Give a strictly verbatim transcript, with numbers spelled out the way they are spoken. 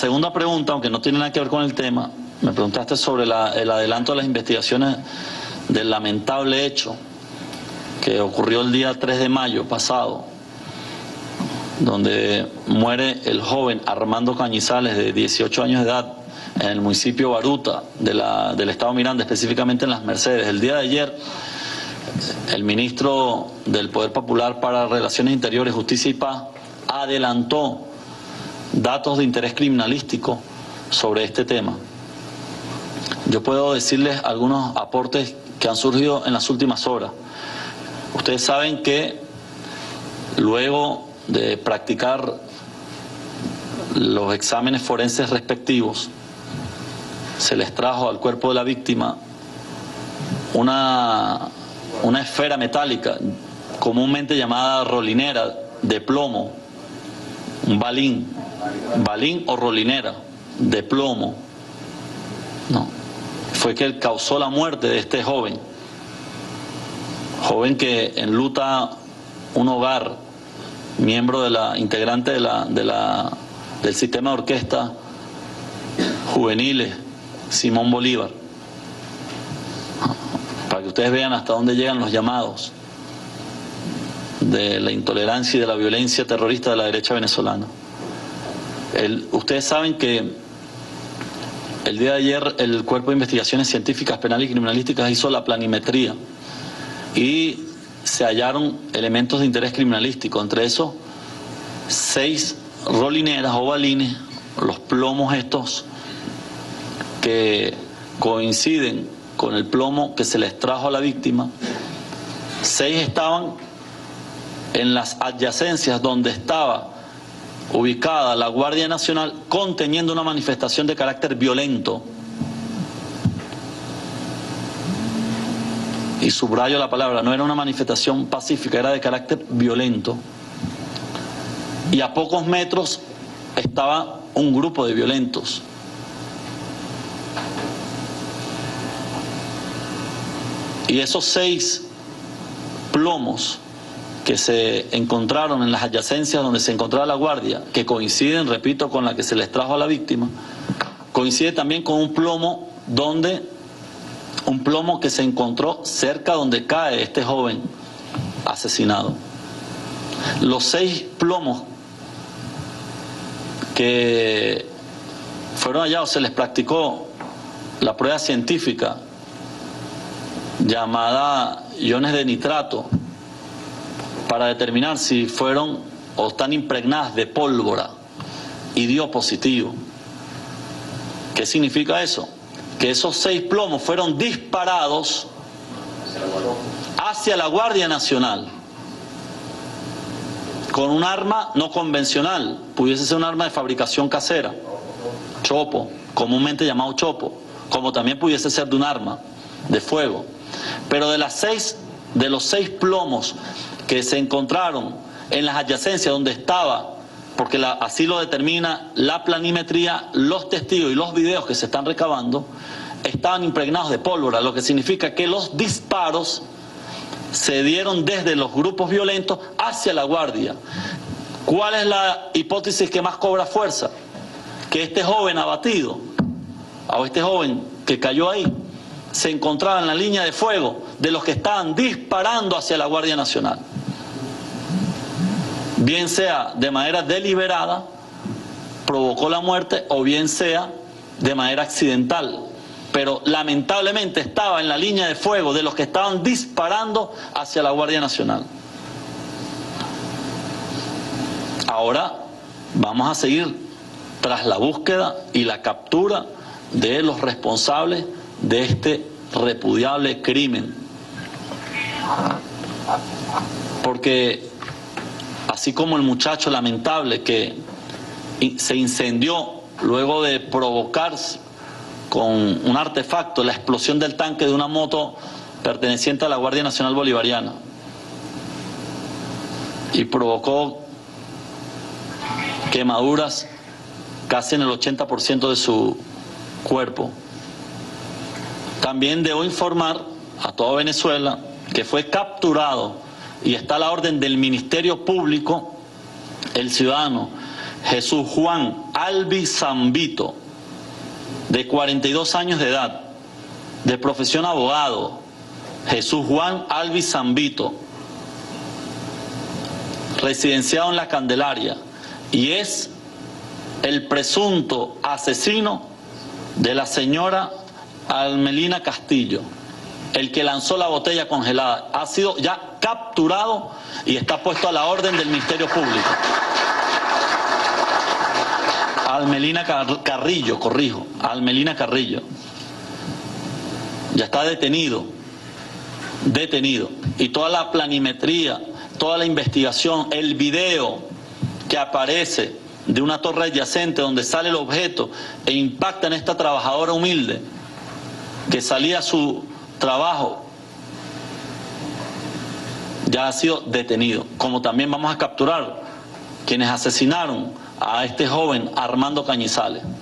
segunda pregunta, aunque no tiene nada que ver con el tema, me preguntaste sobre la, el adelanto de las investigaciones del lamentable hecho que ocurrió el día tres de mayo pasado, donde muere el joven Armando Cañizales, de dieciocho años de edad, en el municipio Baruta de la, del estado Miranda, específicamente en Las Mercedes. El día de ayer, el ministro del Poder Popular para Relaciones Interiores, Justicia y Paz adelantó datos de interés criminalístico sobre este tema. Yo puedo decirles algunos aportes que han surgido en las últimas horas. Ustedes saben que luego de practicar los exámenes forenses respectivos, se les trajo al cuerpo de la víctima una, una esfera metálica, comúnmente llamada rolinera, de plomo, un balín, balín o rolinera, de plomo. No, fue que causó la muerte de este joven, joven que enluta un hogar, miembro de la, integrante de la, de la, del sistema de orquesta juveniles Simón Bolívar, para que ustedes vean hasta dónde llegan los llamados de la intolerancia y de la violencia terrorista de la derecha venezolana. El, ustedes saben que el día de ayer el Cuerpo de Investigaciones Científicas, Penales y Criminalísticas hizo la planimetría y se hallaron elementos de interés criminalístico, entre esos seis rolineras o balines, los plomos estos que coinciden con el plomo que se les trajo a la víctima. Seis estaban en las adyacencias donde estaba ubicada la Guardia Nacional, conteniendo una manifestación de carácter violento. Y subrayo la palabra, no era una manifestación pacífica, era de carácter violento. Y a pocos metros estaba un grupo de violentos. Y esos seis plomos que se encontraron en las adyacencias donde se encontraba la guardia, que coinciden, repito, con la que se les trajo a la víctima, coincide también con un plomo donde un plomo que se encontró cerca donde cae este joven asesinado. Los seis plomos que fueron hallados, se les practicó la prueba científica llamada iones de nitrato para determinar si fueron o están impregnadas de pólvora y dio positivo. ¿Qué significa eso? Que esos seis plomos fueron disparados hacia la Guardia Nacional con un arma no convencional, pudiese ser un arma de fabricación casera, chopo, comúnmente llamado chopo, como también pudiese ser de un arma de fuego. Pero de las seis, de los seis plomos que se encontraron en las adyacencias donde estaba, porque la, así lo determina la planimetría, los testigos y los videos que se están recabando, estaban impregnados de pólvora, lo que significa que los disparos se dieron desde los grupos violentos hacia la guardia. ¿Cuál es la hipótesis que más cobra fuerza? Que este joven abatido, o este joven que cayó ahí, se encontraba en la línea de fuego de los que estaban disparando hacia la Guardia Nacional. Bien sea de manera deliberada, provocó la muerte, o bien sea de manera accidental. Pero lamentablemente estaba en la línea de fuego de los que estaban disparando hacia la Guardia Nacional. Ahora vamos a seguir tras la búsqueda y la captura de los responsables de este repudiable crimen. Porque así como el muchacho lamentable que se incendió luego de provocar con un artefacto la explosión del tanque de una moto perteneciente a la Guardia Nacional Bolivariana y provocó quemaduras casi en el ochenta por ciento de su cuerpo. También debo informar a toda Venezuela que fue capturado y está a la orden del Ministerio Público el ciudadano Jesús Juan Albi Zambito, de cuarenta y dos años de edad, de profesión abogado. Jesús Juan Albi Zambito, residenciado en La Candelaria, y es el presunto asesino de la señora Almelina Castillo, el que lanzó la botella congelada. Ha sido ya capturado y está puesto a la orden del Ministerio Público. Almelina Carrillo, corrijo, Almelina Carrillo. Ya está detenido, detenido. Y toda la planimetría, toda la investigación, el video que aparece de una torre adyacente donde sale el objeto e impacta en esta trabajadora humilde que salía a su trabajo, ya ha sido detenido. Como también vamos a capturar quienes asesinaron a este joven Armando Cañizales.